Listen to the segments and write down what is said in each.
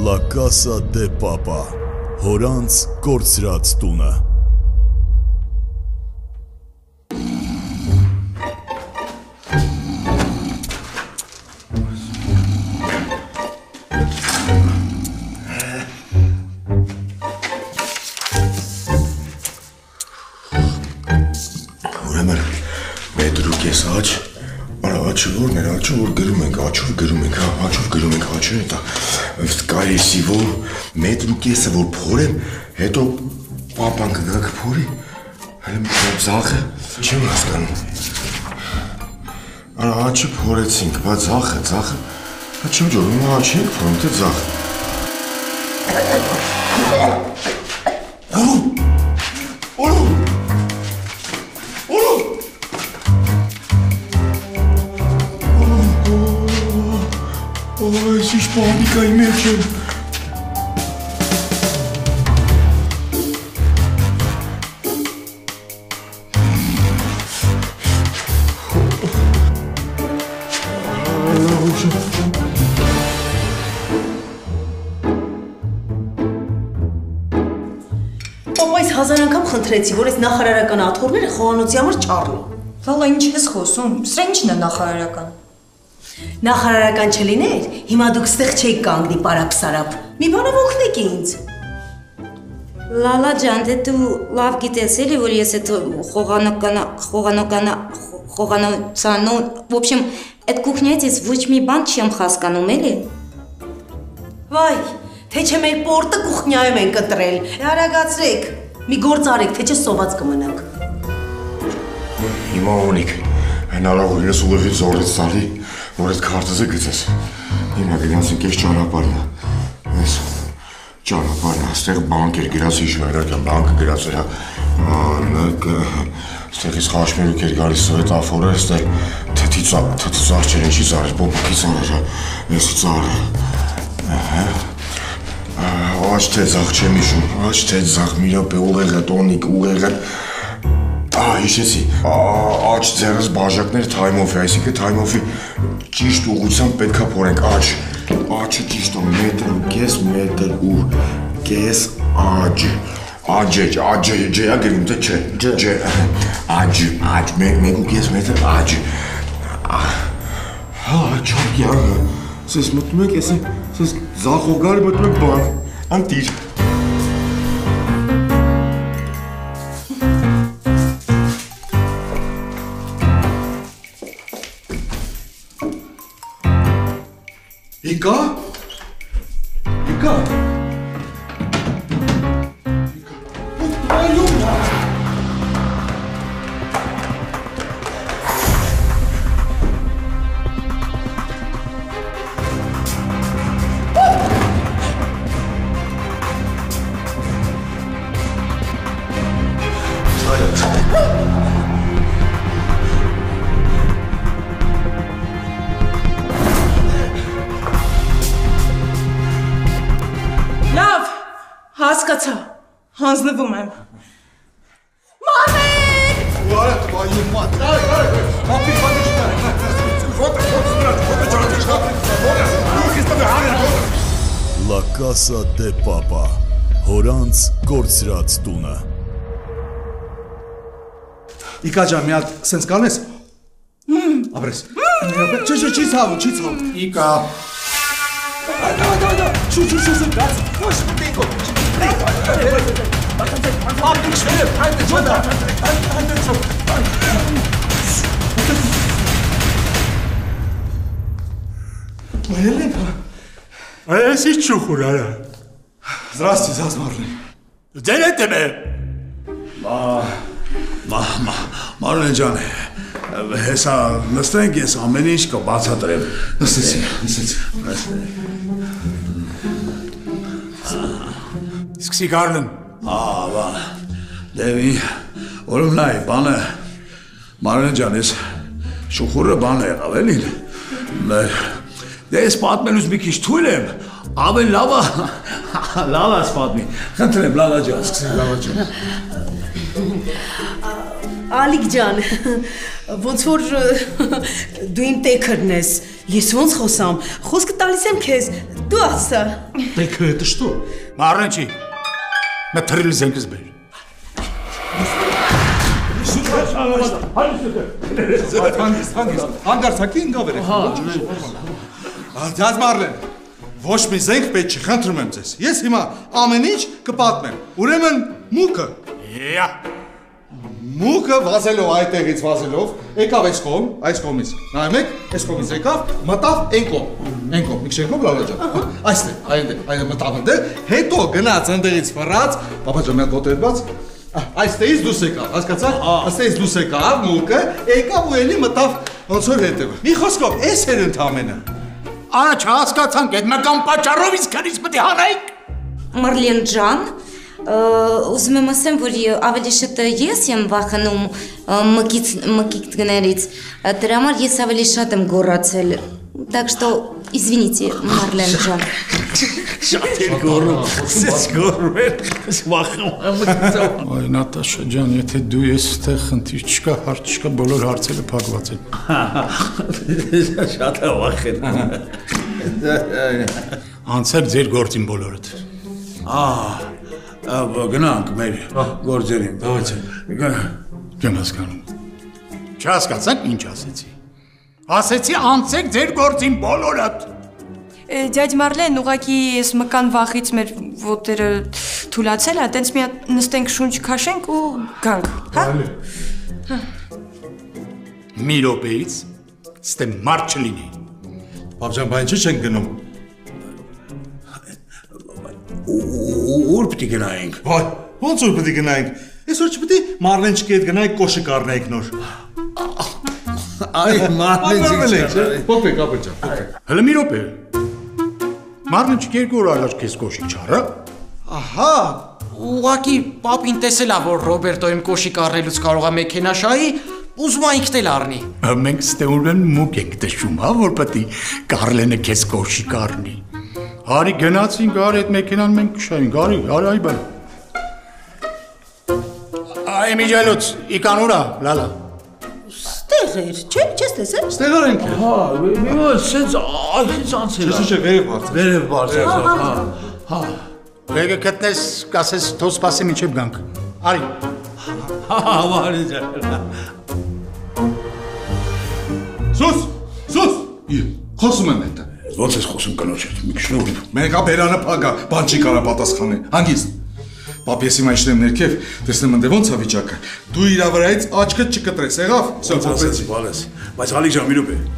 La Casa de Papa, հորանց կորցրած տունը։ Ուրեմն մետրուկ ես աչ, արա աչը որն էր, աչը որ գրում ենք, աչով գրում ենք, աչով գրում ենք, աչը հետա սկայեսի որ մետրուկ եսը որ փորեմ, հետո պապան կգա կփորի, հələ ձախը չեմ հասկանում, արա աչը փորեցինք, բա ձախը, չեմ ջորում, աչը ենք փորում, թե ձախը Այս ինչ պանիկայի մեջ եմ։ Պապա, այս 1000 անգամ խնդրեցի, որ այս նախարարական աթոռները խոհանոցի համար չառնի։ Վալա, ինչ ես խոսում, սրա ինչն է նախարարական։ Նախարարական չլիներ, հիմա դուք ստեղ չեք կանգնի պարապ-սարապ, մի բանով օգնեք ինձ։ Լալա ջան, դե դու լավ գիտես էլի, որ ես այդ խոհանոցանո, в общем, այդ կուխնյայից ես ոչ մի բան չեմ հասկանում էլի։ Վայ, թե չէ մեր պորտը կուխնյայում են կտրել, հարագացրեք, մի գործ արեք, թե չէ սոված կմնանք։ Հիմա ունիք, հնարավորինս ուղեղից զորից սալի, որ այդ քարտեզը գծես։ Հիմա գնացինք ես ճանապարհն է։ Ես ճանապարհն է, այստեղ բանկ էր գրած հիշվերական բանկը գրած էր, այստեղից խաշմերուկ էր գալիս սվետ աֆորը, այստեղ թթի ծառ չէր, ինչի ծառ էր, բոբոքի ծառ էր, եսի ծառ է։ Աչ թե ձախ չեմ իշում, աչ թե ձախ, մի րոպե ուղեղը, տոնիկ, ուղեղը, հիշեցի, աչ ձեռս բաժակներ թայմով է, այսինքն թայմովի ճիշտ ուղղությամբ պետք է փորենք աչը ճիշտ է, մետր ու կես աջ, ջեյա գրում, թե չէ, աջ, մեկ ու կես մետր աջ, չակ յարը, սես մտնում եք, սես զախողգարի մտնում եք բան, անտիր, Իկա? Այլում նա։ Հասկացա, հանձնվում եմ։ Մամիկ! Ուարը տվայու մատ, ապի La Casa de Papa, հորանց կորցրած տունը։ Իկա ջան, մի հատ սենց կանես։ Ապրես։ Չի ցավ։ Իկա։ Այս ինչ շուխուր արա։ Здравствуйте, Զազ Մարլին։ Ձերետ եմ է։ Մարլին ջան, հեսա նստենք ես ամեն ինչ կբացատրեմ։ Նստեցի։ Սկսի Կարլին։ Դեվի, որում նայ, բանը, Մարլին ջան, ես շուխուրը բանը եղավ էլին։ Դե ես պատմելուց մի քիչ թույլ եմ, ամեն լավա սպատմի, խնդրեմ, լալա ջան, սկսենք լալա ջան։ Ալիկ ջան, ոնց որ դու իմ տեքրն ես, ես ոնց խոսամ, խոսքը տալիս եմ քեզ, Դու ասա։ Դե это что? Մարնչի։ Նա թրիլ զենքս բեր։ Հանգարցակի ինգա վերեք։ Ջազ Մարլեն, ոչ մի զենք պետք չի, խնդրում եմ ձեզ։ Ես հիմա ամեն ինչ կպատմեմ։ Ուրեմն մուկը։ Մուկը վազելով այդտեղից վազելով, եկավ այս կողմից։ Նայում եք, այս կողմից եկավ, մտավ այն կողմ, մի քիչ լալա ջան։ Այստեղ, այն մտավ այնտեղ, հետո գնաց այնտեղից ֆռած, պապա ջան, մի հատ ոտեր բաց։ Այստեղից դուրս եկավ, հասկացա՞ք։ Այստեղից դուրս եկավ մուկը, եկավ ու էլի մտավ ոնց որ հետևը։ Մի խոսքով, էս էր ընդամենը։ Արա չհասկացանք, այդ մկան պատճառով իսկ քանից պետք է հանայիք։ Մարլեն ջան, ուզում եմ ասեմ, որ ավելի շատ ես եմ վախենում մկիկներից, դրա համար ես ավելի շատ եմ գոռացել, так что извините, Марлен ջան։ Շատ էր գոռում, ես գոռում եմ, վախում եմ։ Այ Նատաշա ջան, եթե դու ես այդտեղ խնդիր չկա, հարց չկա, բոլոր հարցերը փակված են։ Շատ է վախենում։ Անցեք ձեր գործին բոլորդ։ Գնանք մեր գործերին։ Չեմ հասկանում։ Չհասկացանք ինչ ասեցի։ Ասեցի անցեք ձեր գործին բոլորդ։ Ջաջ Մարլեն, ուղղակի ես մկան վախից մեր ոտերը թուլացել է, տենց մի հատ նստենք շունչ քաշենք ու գանք, հա։ Մի րոպեից ստե մարդ չլինի։ Պապ ջան, բան չի չենք գնում։ Ուր պիտի գնայինք։ Վայ, ոնց որ պիտի գնայինք։ Այսօր չպիտի Մարլենչիկի հետ գնայինք կոշիկ առնեինք նոր։ Այ Մարլենչիկ։ Փոփեք, ապա ջան։ Հələ մի րոպե։ Մարլենչիկ 2 օր առաջ քեզ կոշիկ չառա։ Ահա, ուղղակի պապին տեսել է, որ Ռոբերտո իմ կոշիկ առնելուց կարող է մեքենա շահի, ուզում է ինքն էլ առնի։ Մենք ստեուրեն մուկ ենք դժում, հա, որ պետք է Կարլենը քեզ կոշիկ առնի։ Արի գնացինք, արի այդ մեքենան մենք կշայինք, արի այ բան։ Այ միջելուց, իկանուրա, լալա։ Ստեղ էր, չէ՞, չես տեսել։ Ստեղ ենք։ Հա, մի սենց անցել։ Չէ, վերև բարձր։ Հա։ Եկե գտնես, կասես, թող սպասի մինչև գանք։ Արի։ Հա, արի ջան։ Սուս, խոսում եմ հետը։ Ոնց ես խոսում կնոջ հետ, մի քիչ նոր։ Մենքա բերանը փագա, բան չի կարա պատասխանել։ Հանգիստ։ Պապ ես հիմա իջնեմ ներքև, տեսնեմ ընդ ոնց է վիճակը։ Դու իր վրայից աչքդ չկտրես, եղավ։ Սա փոխվեց, բալես։ Բայց հալի ջան, մի րոպե։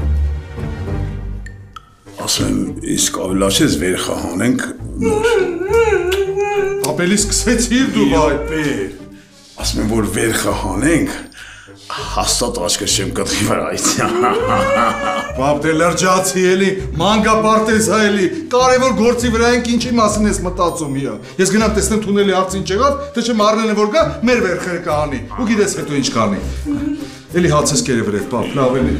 Ասեմ, իսկ ավելացես վեր խահանենք նոր։ Ապելի սկսեցիր դու վայ։ Ասում եմ, որ վեր խահանենք, հաստատ աչքս չեմ կտրի վրայից։ Պապ դե լրջացի էլի, մանգա պարտեզա էլի, կարևոր գործի վրա ենք ինչի մասին ես մտածում իա։ Ես գնամ տեսնեմ թունելի հարց ինչ եղավ, թե չէ Մարլենը որ գա, մեր վերքերը կհանի, ու գիտես հետո ինչ կանի։ Էլի հացես կերը վրետ, պապ, լավ էլի։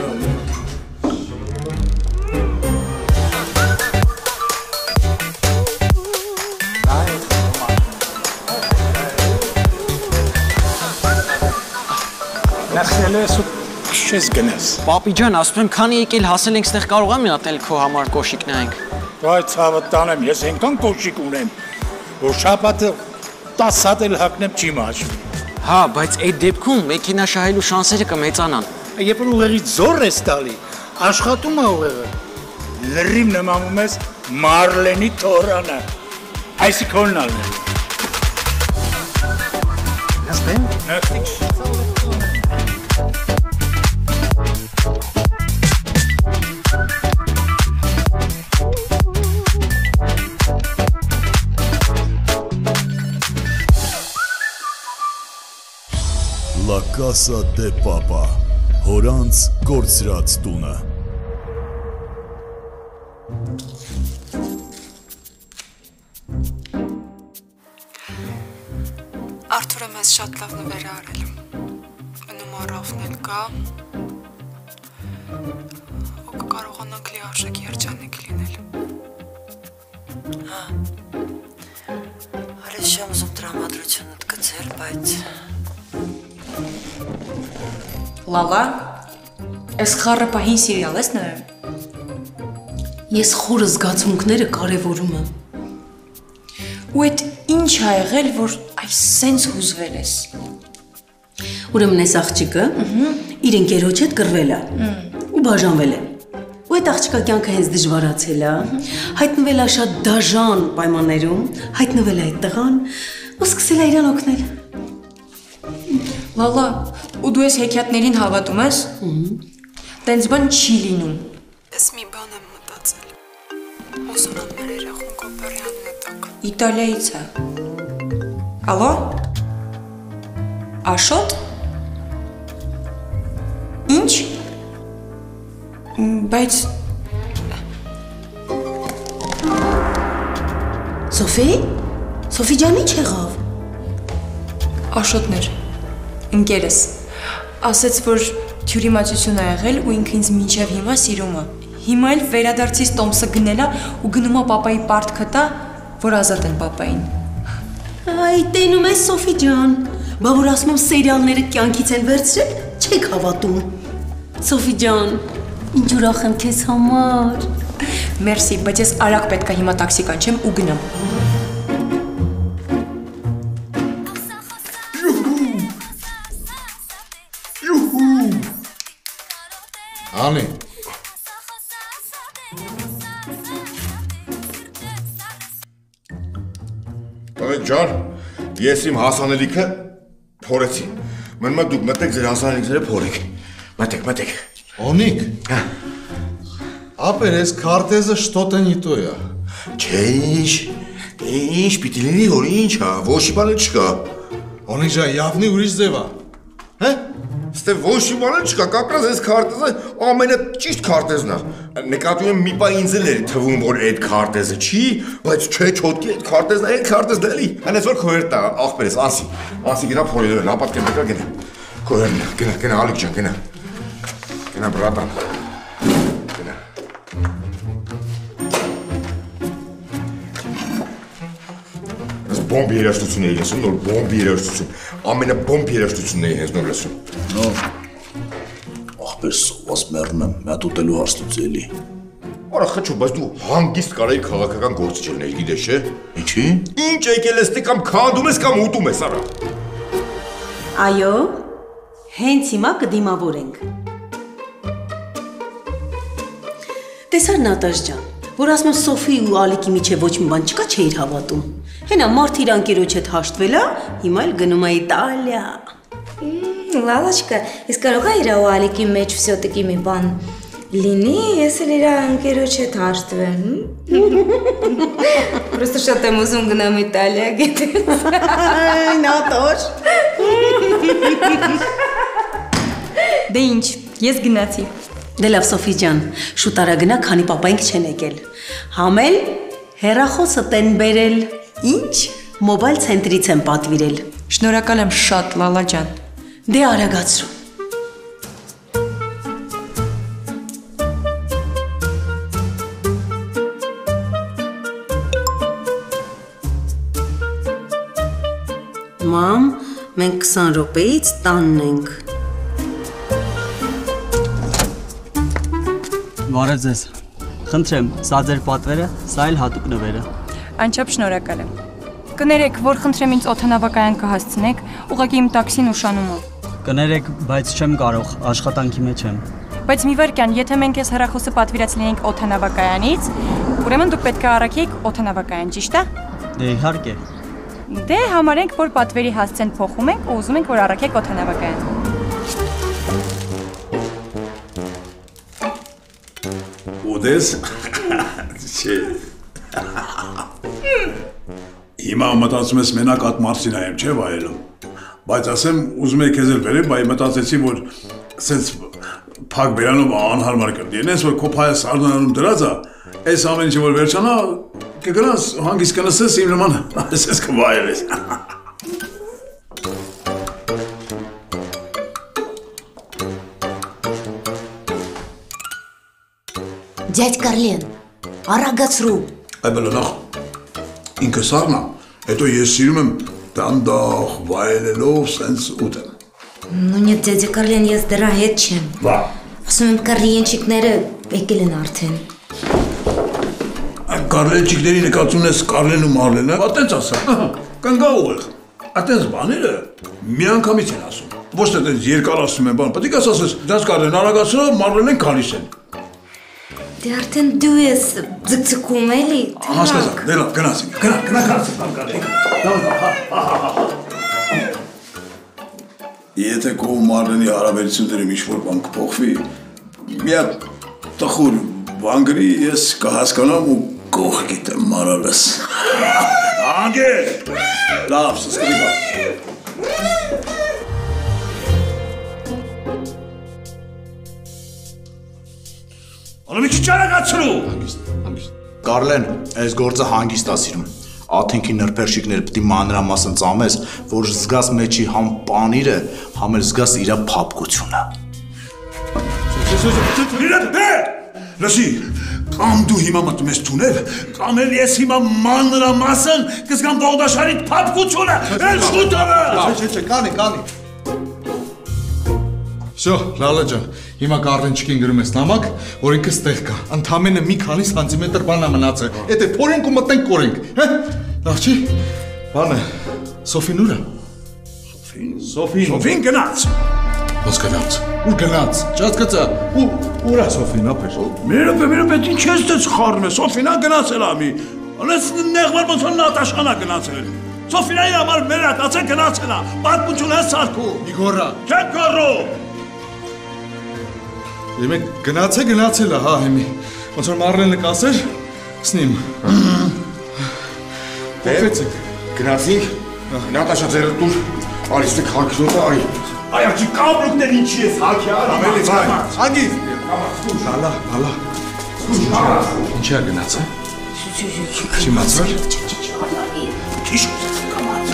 Քշես գնես։ Պապի ջան, ասում եմ, քանի եկել հասել ենք, ստեղ կարող եմ մնալ քո համար կոշիկ նայենք։ Բայց ցավը տանեմ, ես այնքան կոշիկ ունեմ, որ շաբաթը 10 հատ էլ հագնեմ չի մաշվի։ Հա, բայց այդ դեպքում մեքենա շահելու շանսերը կմեծանան։ Երբ որ ուղեղից զոր ես տալի, աշխատում է ուղեղը։ Լրիվ նմանում ես Մարլենի թորանը։ Այսինքն ալն է։ Նստեմ։ Նստիկ։ La Casa de Papa, հորանց կորցրած տունը։ Արթուրը մեզ շատ լավ նվեր է արել։ Մնում առավն էլ կա։ Ու կկարողանանք լիարժեք երջանիկ լինել։ Հա։ Արես չեմ ուզում տրամադրությունդ գցել, բայց Լալա, այս խառը պահին սիրիալ ես նայում։ Ես խորը զգացմունքները կարևորում եմ։ Ու այդ ինչ ա եղել, որ այս սենց հուզվել ես։ Ուրեմն այս աղջիկը իր ընկերոջ հետ կռվել է ու բաժանվել է։ Ու այդ աղջիկա կյանքը հենց դժվարացել է, հայտնվել է շատ դաժան պայմաններում, հայտնվել է այդ տղան ու սկսել է իրան օգնել։ Լալա, ու դու ես հեքիաթներին հավատում ես։ Տենց բան չի լինում։ Ես մի բան եմ մտածել։ Ուզում եմ մեր երախուն Կոպարյանն տակ։ Իտալիայից է։ Ալո։ Աշոտ։ Ինչ։ Բայց Սոֆի ջան, ինչ եղավ։ Աշոտներ, ընկերս, ասեց, որ թյուրիմացություն ա եղել ու ինքը ինձ մինչև հիմա սիրում է։ Հիմա էլ վերադարձից Տոմսը գնել է ու գնում է պապայի պարտքը տա, որ ազատ են պապային։ Այ, տենում ես Սոֆի ջան, բա որ ասում եմ սերիալները կյանքից են վերցրել, չեք հավատում։ Սոֆի ջան, ինչ ուրախ եմ քեզ համար։ Մերսի, բայց ես արագ պետք է հիմա տաքսի կանչեմ ու գնամ։ Անի։ Տղեկ ջան, ես իմ հասանելիքը փորեցի։ Մնում է դուք մտեք ձեր հասանելիքները փորեք։ Մտեք։ Օնիկ։ Ապեր, ես քարտեզը что-то не то է։ Չէ, ինչ պիտի լինի, որ ինչ է, ոչ մի բան չկա։ Օնիկ ջան, явный ուրիշ ձև է։ Հե՞։ Ստե ոչ մի բան չկա, կապրած այս քարտեզը ամենաճիշտ քարտեզն է։ Նկատում եմ մի բան ինձ էլ էր թվում, որ այդ քարտեզը չի, բայց չէ, չոտքի այդ քարտեզն է, այդ քարտեզն էլի։ Այնպես որ քո հետ ախպերս, անսի գնա փորել, լապատ կենտակա գնա։ Քո հետ գնա, Ալիկ ջան, գնա։ Գնա բրատան։ Գնա։ Այս բոմբի երաժշտություն է լսում, նոր բոմբի երաժշտություն, ամենաբոմբ երաժշտությունն է հենց նոր լսում։ Ախպեր սոված մեռն եմ, մյատ ուտելու հարստուց էլի։ Արա խաչո, բայց դու հանգիստ կարայի քաղաքական գործիչ լինել, գիտես չէ։ Ինչի՞։ Ինչ եկել ես, թե կամ քանդում ես կամ ուտում ես, արա։ Այո, հենց հիմա կդիմավորենք։ Տեսար Նատաշ ջան, որ ասում եմ Սոֆի ու Ալիկի միջև ոչ մի բան չկա, չէիր հավատում։ Հենա մարդ իր անկերոջ հետ հաշտվել է, հիմա էլ գնում է Իտալիա։ Լալաչկա, ես կարող է իր ու Ալիկի մեջ всё-таки մի բան լինի, ես էլ իր անկերոջ հետ հաշտվեմ։ Просто շատ եմ ուզում գնամ Իտալիա, գիտես։ Նատաշ։ Դե ինչ, ես գնացի։ Դե լավ Սոֆի ջան, շուտ արա գնա, քանի պապայինք չեն եկել։ Համել հեռախոսը տեն բերել։ Ինչ? Մոբայլ ցենտրից եմ պատվիրել։ Շնորհակալ եմ շատ, Լալա ջան։ Դե արագացրու։ Մամ, մենք 20 րոպեից տանն ենք։ Բարև ձեզ։ Խնդրեմ, սա ձեր պատվերը, սա էլ հատուկ նվերը։ Անչափ շնորհակալ եմ։ Կներեք, որ խնդրեմ ինձ օդանավակայան կհասցնեք, ուղղակի իմ տաքսին ուշանում է։ Կներեք, բայց չեմ կարող, աշխատանքի մեջ եմ։ Բայց մի վարքյան, եթե մենք այս հեռախոսը պատվիրած լինենք օդանավակայանից, ուրեմն դուք պետք է առաքեիք օդանավակայան, ճիշտ է։ Դե իհարկե։ Դե համարենք, որ պատվերի հասցեն փոխում ենք ու ուզում ենք, որ առաքեք օդանավակայան։ Ուդես։ Չէ։ Հիմա մտածում ես մենակ այդ մարսին այեմ, չէ՞ վայելում։ Բայց ասեմ, ուզում եք քեզ էլ վերեմ, բայց մտածեցի, որ սենց փակ բերանով անհարմար կլինի։ Ես որ քո փայը սառնանում դրած է, այս ամեն ինչը որ վերջանա, կգնաս հանգիստ կնստես իմ նման, ասես կվայելես։ Դյադ Կարլեն, արագացրու։ Այբելը նախ, ինքը սառնա, հետո ես սիրում եմ դանդաղ վայելելով սենց ուտեմ։ Ну нет, դյադ Կարլեն, ես դրա հետ չեմ։ Վա։ Ասում եմ կառլիենչիկները եկել են արդեն։ Կարլելչիկների նկատում ես Կարլեն ու Մարլենը, ատենց ասա, կնգա ուղեղ, ատենց բաները մի անգամից են ասում, ոչ թե տենց երկար ասում են բան, պետք է ասես, դրանց Կարլեն արագացրով, Մարլենեն քանիս են։ Դե արդեն դու ես ձգձգում էլի։ Հասկացա, դե լավ, գնացինք, գնա կարծես բան կարենք։ Եթե քո Մարլենի հարաբերությունները ինչ-որ բան կփոխվի, մի հատ տխուր բան գրի, ես կհասկանամ ու կողք գիտեմ մարալս։ Անգել, լավ, սսկրի բան։ Ալո մի քիչ արագացրու։ Կարլեն, այս գործը հանգիստ ա սիրում։ Աթենքի նրբերշիկներ պիտի մանրամասն ծամես, որ զգաս մեջի համ պանիրը, համ էլ զգաս իրա փափկությունը։ Լսի, կամ դու հիմա մտնում ես թունել, կամ էլ ես հիմա մանրամասն կզգամ Բողդաշարիդ փափկությունը, էլ շուտովը։ Չէ, կանի։ Всё, Լալա ջան, հիմա Կարլենչիկին գրում ես նամակ, որ ինքը ստեղ կա։ Ընդամենը մի քանի սանտիմետր բան է մնացել։ Եթե փորենք ու մտնենք կորենք, հա՞։ Լավ չի։ Բանը Սոֆին ուր է։ Սոֆին գնաց։ Ո՞ս գնաց։ Ուր գնաց։ Չհասկացա։ Ուր է Սոֆին, ապեր։ Մերը ինչ ես դες խառնում ես, Սոֆինա գնացել է մի։ Անես նեղվար ոնց որ Նատաշան է գնացել։ Սոֆինայի համար մեր ատացը գնացել է։ Պատմություն է սարքում։ Իգորա։ Չեմ կառու։ Եմե գնացել է, հա, հիմի։ Ոնց որ Մարլենը կասեր, սնիմ։ Փոխեցեք։ Գնացինք։ Նատաշա ձերը դուր, արիստը քարքրոտը, այ աչի կապրուկներ ինչի ես հակի ամելի վայ։ Հագիզ։ Լալա։ Ինչի է գնացել։ Չիմացար։ Քիչ կամած։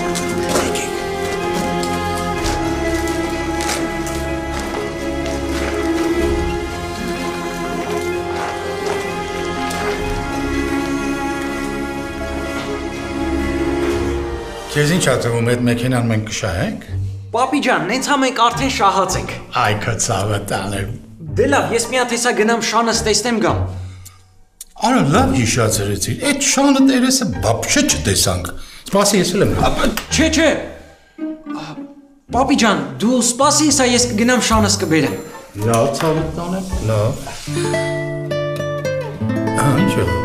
Քեզ ինչ ա թվում այդ մեքենան մենք կշահենք։ Պապի ջան, նենց հա մենք արդեն շահած ենք։ Այ քո ցավը տանեմ։ Դե լավ, ես մի հատ հեսա գնամ շանս տեսնեմ գամ։ Արա լավ հիշացրեցիր։ Այդ շանը տերեսը բապշե չտեսանք։ Սպասի ես էլ եմ։ Չէ։ Պապի ջան, դու սպասի հեսա ես կգնամ շանս կբերեմ։ Լավ ցավը տանեմ։ Լավ։ Ինչ է։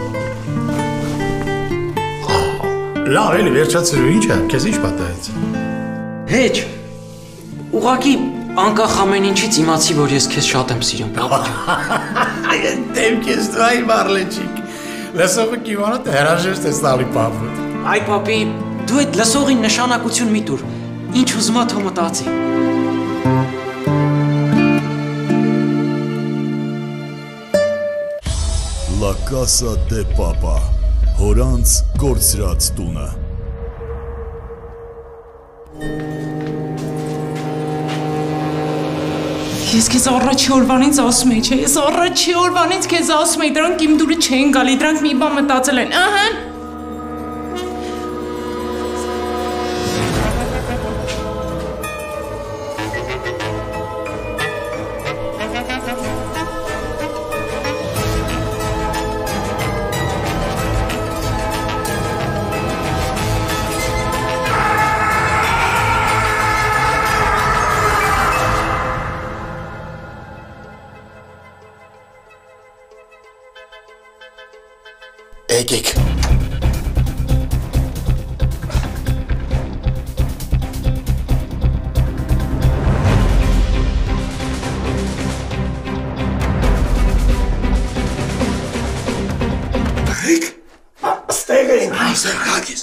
Լավ էլի վերջացրու ինչ է, քեզ ինչ պատահեց։ Հեչ։ Ուղղակի անկախ ամեն ինչից իմացի, որ ես քեզ շատ եմ սիրում, պապի ջան։ Այն դեմքես դու այ Մարլենչիկ։ Լսողը կիմանա թե հրաժեշտ ես տալի պապը։ Այ պապի, դու այդ լսողին նշանակություն մի տուր։ Ինչ ուզում ա թող մտածի։ La Casa de Papa Հորանց կորցրած տունը Ես քեզ առաջի օրվանից ասում էի, չէ՞, ես առաջի օրվանից քեզ ասում էի, դրանք իմ դուրը չեն գալի, դրանք մի բան մտածել են, ահա։ Եկեք։ Բրիկ, ստեղ ենք։ Այստեղ կագիս։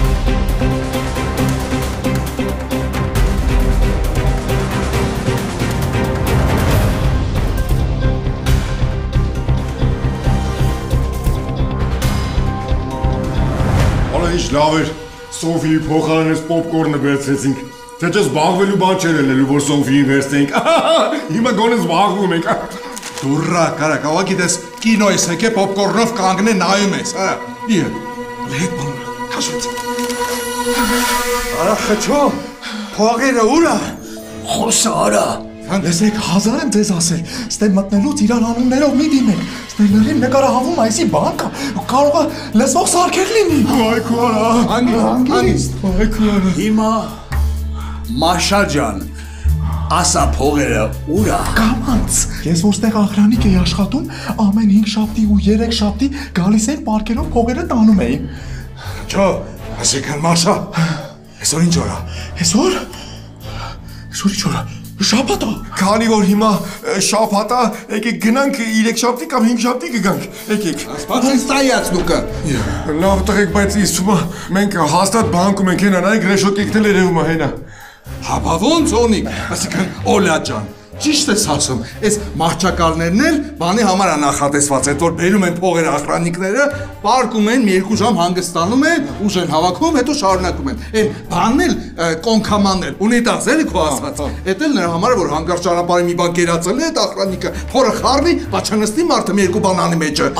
Ինչ լավ էր, Սոֆիի փոխարեն ես պոպկորնը վերցրեցինք, թե չէ զբաղվելու բան չէր ելնելու, որ Սոֆիին վերցնենք, հիմա գոնե զբաղվում ենք։ Դուրրա, կարակ, ավագի դես կինո ես եկե պոպկորնով կանգնե նայում ես, իհ, լեհետ բանուրա, կաշվեց։ Արա խճո, փողերը ուրա։ Խոսա արա, Լսեք, հազար եմ ձեզ ասել, ստե մտնելուց իրար անուններով մի դիմեք, ստե լրին նկարահավում այսի բանկա, կարող է լսվող սարքեր լինի։ Այ քորա, հանգիստ, այ քորա։ Հիմա Մաշա ջան, ասա փողերը ուրա։ Կամանց, ես որ ստեղ աղրանիկ էի աշխատում, ամեն 5 շաբթի ու 3 շաբթի գալիս էին պարկերով փողերը տանում էին։ Չո, ասիկան Մաշա, այսօր ինչ օր է։ Այսօր ինչ օր է։ Շաբաթ է։ Քանի որ հիմա շաբաթ է, եկեք գնանք 3 շաբթի կամ 5 շաբթի կգանք։ Եկեք։ Ասպացին ստայաց դուքը։ Լավ տղեկ, բայց ինձ թվում է մենք հաստատ բանկում ենք հենա, նայեք ռեշոկիկնել երևում է հենա։ Հապա ոնց օնիկ, ասիկան Օլյա ջան, ճիշտ ես ասում, այս մահճակալներն էլ բանի համար է նախատեսված, այդ որ բերում են փողերը ախրանիկները, պարկում են, մի 2 ժամ հանգստանում են, ուժ են հավաքում, հետո շարունակում են։ Այն բանն էլ կոնքամանն էլ, ունիտազ էլի քո ասած։ Էդ էլ նրա համար որ հանգարց ճանապարհի մի բան կերածել է այդ ախրանիկը, փորը խառնի, բա չնստի մարդը մի 2 բան անի մեջը։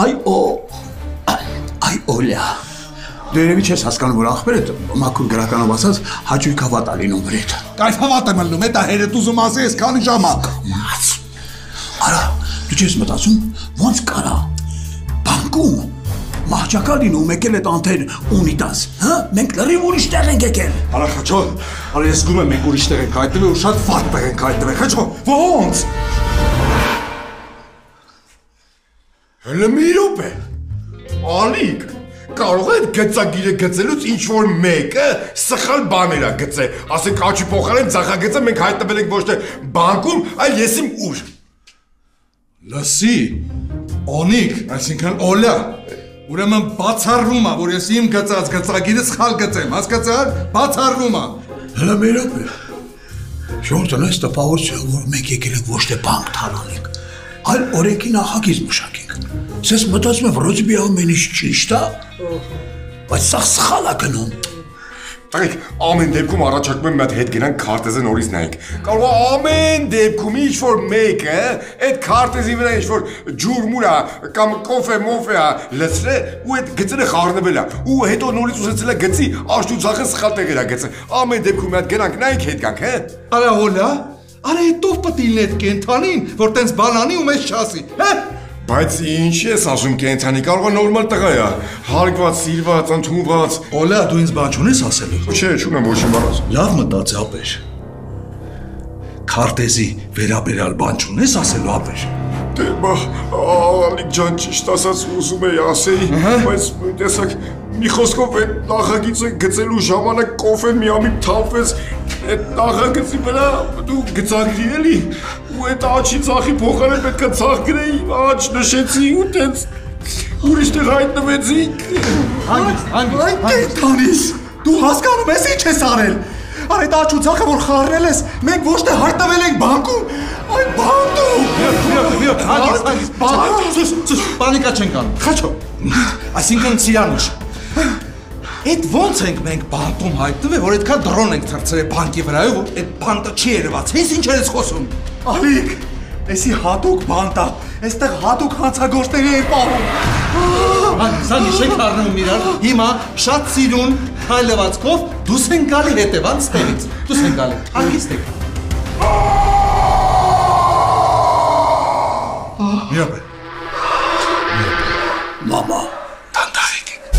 Այ Օլյա։ Դու երևի չես հասկանում, որ ախպերդ մաքուր գրականով ասած հաճույք հավատ է լինում վրետ։ Կայֆ հավատ եմ լինում, էդ հերետ ուզում ասի, ես քանի ժամ է։ Արա, դու չես մտածում, ոնց կարա բանկում մահճակալ լինում եկել այդ անթեն ունիտազ, հա? Մենք լրիվ ուրիշ տեղ ենք եկել։ Արա խաչո, արա ես զգում եմ մենք ուրիշ տեղ ենք հայտնվել ու շատ վատ տեղ ենք հայտնվել, խաչո, ոնց։ Հələ մի րոպե։ Ալիկ, կարող է գծագիրը գծելուց ինչ-որ մեկը սխալ բաներ է գծել, ասենք աչի փոխարեն ծախագծը մենք հայտնվել ենք ոչ թե բանկում, այլ եսիմ ուր։ Լսի, Օնիկ, այսինքն Օլյա, ուրեմն բացառում է, որ ես իմ գծած գծագիրը սխալ գծեմ, հասկացար, բացառում է։ Հələ մի րոպե։ Ժողովուրդն այս տպավորություն, որ մենք եկել ենք ոչ թե բանկ թալանենք, այլ օրենքի նախագիծ մշակենք։ Ես մտածում եմ, վրոց մի ամեն ինչ ճիշտ է, բայց սա սխալ է գնում։ Տղեկ, ամեն դեպքում առաջարկում եմ մի հատ հետ գնանք քարտեզը նորից նայենք։ Կարող է ամեն դեպքում ինչ-որ մեկը այդ քարտեզի վրա ինչ-որ ջուր-մուր է կամ կոֆե-մոֆե է լցրել ու այդ գծերը խառնվել է ու հետո նորից ուզեցել է գծի աշտու ձախը սխալ տեղեր է գծել։ Ամեն դեպքում մի հատ գնանք նայենք հետ գանք, հա։ Արա Օլյա, արա հետո պտի լինի այդ կենթանին, որ տենց բանանի ու մեզ չասի, հա։ Բայց ինչ ես ասում կենթանի, կարող է նորմալ տղա է, հարգված, սիրված, ընդունված։ Օլյա, դու ինձ բան չունես ասելու։ Չէ, չունեմ ոչ մի բան ասում։ Լավ մտածի ապեր։ Քարտեզի վերաբերյալ բան չունես ասելու ապեր։ Դե բա, Ալիկ ջան, ճիշտ ասած ուզում էի ասեի, բայց տեսակ մի խոսքով այդ նախագիծը գծելու ժամանակ կոֆեն միամիտ թափվեց այդ նախագծի վրա դու գծագրի էլի ու այդ աչի ծախի փոխարեն պետք է ծախ գրեի, աչ նշեցի ու տենց ուրիշ տեղ հայտնվեցինք։ Տանիս, դու հասկանում ես ինչ ես արել։ Արա այդ աչ ու ծախը որ խառնել ես, մենք ոչ թե հայտնվել ենք բանկում, այլ բանդում։ Պանիկա չենք անում, խաչո։ Այսինքն Ցիրանուշ, այդ ոնց ենք մենք բանտում հայտնվել, որ այդքան դրոն ենք թռցրել բանկի վրայով, որ այդ բանտը չի երևաց, հենց ինչ ես խոսում։ Ալիկ, էսի հատուկ բանտ է, այստեղ հատուկ հանցագործների են պահում։ Սա նիշենք առնում իրար, հիմա շատ սիրուն հայլվածքով դուս են գալի հետևանց տեղից, դուս են գալի, հանգիստ եք։ Միրապե։ Մամա, դանդաղեք եք։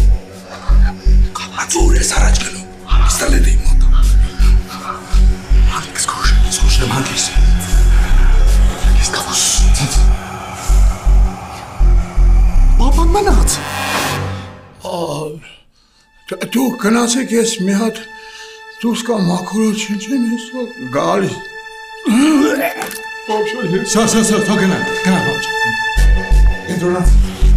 Ատուր ես առաջ գնում, ստալետ էի մոտ։ Հանգիստ զգուշ եմ հանգիստ։ Հանգիստ կավա։ Պապան մնաց։ Դու գնացեք ես մի հատ դուրս կա մաքուրոց չեն ես գալի։ Սա, թո գնա, բաչ։ Ենտրոնաց։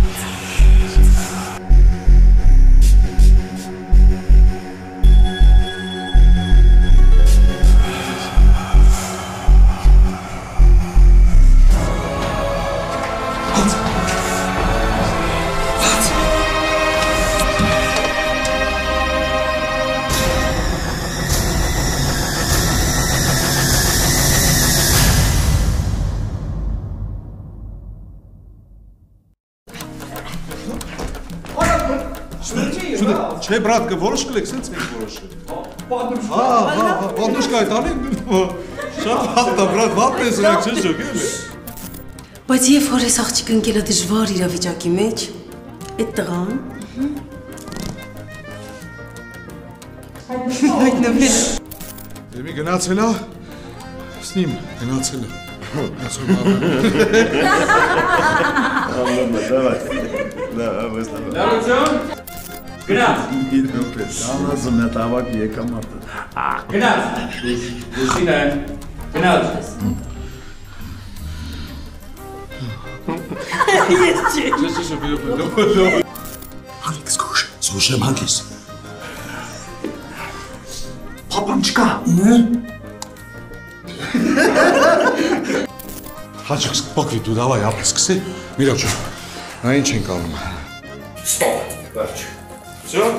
Չէ, բրատ, որոշ կլեք, սենց ենք որոշել։ Պատնուշկա այդ ալին։ Շաբաթ բրատ, վատես եք չես ջոկել։ Բայց երբ որ այս աղջիկը ընկել է դժվար իրավիճակի մեջ, այդ տղան հայտնվել է։ Եմի գնացել է, սնիմ գնացել է։ Լարություն, գնաց։ Իրոպես, անազում է տավակ եկամարտը։ Գնաց, դուսին է, գնաց։ Ես չի։ Հանգիս գուշ, զուշեմ հանգիս։ Պապան չկա։ Հաճակ փոքրի դու դավայ ապա սկսի։ Միրոջ, նա ինչ ենք անում։ Ստոպ, վերջ։ Всё,